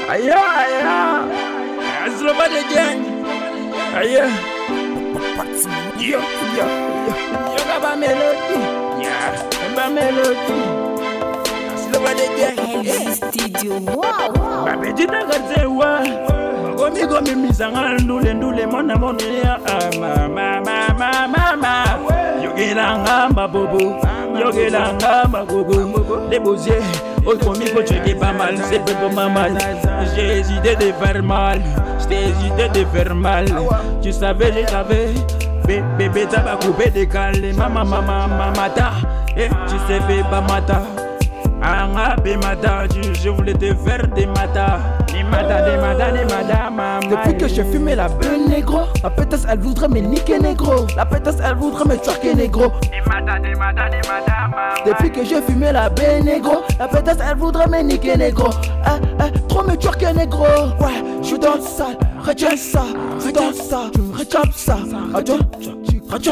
Aïe, Slova de gang. Aïe. Yo, ba mélodie. Ba mélodie. Slova de gang. Studio, wow. Babe dina gazewa. Gomi misanga ndule mona ya mama. Yogelanga mabobo. Yogelanga magogo. Les beaux-yeux. Oh, comme il faut checker pas mal, c'est pas mal. J'ai hésité de faire mal. J'ai hésité de faire mal. Tu savais, je savais. Bébé, t'as pas coupé décalé. Mamata. Et tu sais, fait pas mata. Je voulais te faire des matas. Des matas, maman. Depuis que j'ai fumé la belle négro, la pétasse elle voudrait me niquer négro. La pétasse elle voudrait me twerker négro. Des matas, maman. Depuis que j'ai fumé la belle négro, la pétasse elle voudrait me niquer négro. Trop me twerker négro. Ouais, je suis dans le sale, retiens ça. Je suis dans ça, retiens ça. Retiens.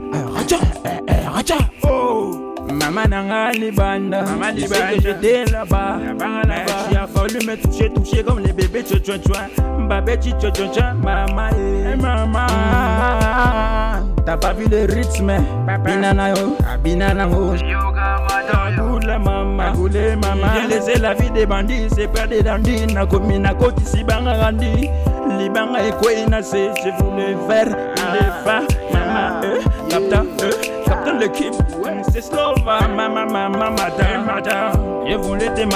Oh. Maman n'a libanda, j'étais là-bas. Il a fallu me toucher comme les bébés maman, t'as pas vu le rythme, binana maman, j'ai laissé la vie des bandits, c'est pas des dandis, na komi na koti si banga randi, libanga et quoi inacé, je voulais faire les pas, maman, captain l'équipe, c'est Slova, maman, je voulais des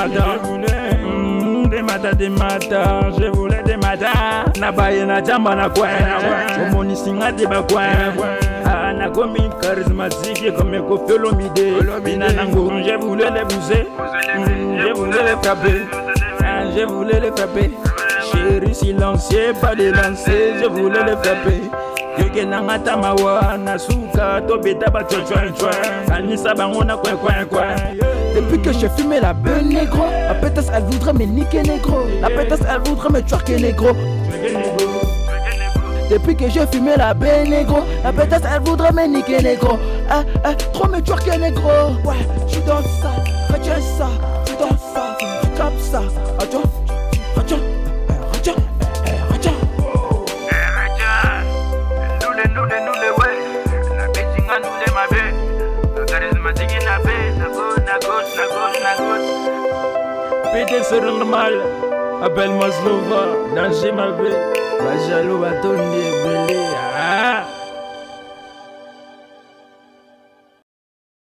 matas, je voulais des matas, na baye na jamba na kwa, omoni singa de ba kwa, na komi charismatique comme Koffi Olomide, binanango, je voulais les bouser, je voulais les frapper, je voulais les frapper, chérie silencieux, pas les lancer, je voulais les frapper. Yoke nangata mawa nasuka to beta ba chwa kanisa bangona kwa. Depuis que j'ai fumé la belle négro, la pétasse elle voudrait me niquer négro. La pétasse elle voudrait me twerker négro. Depuis que j'ai fumé la belle négro, la pétasse elle voudrait me niquer négro. Trop me twerker négro. Ouais, je suis dans ça, retiens ça. Je suis dans ça, je tape ça. Retiens. Pété c'est normal, appelle-moi Slova, danger ma vie, ma jaloux va tourner,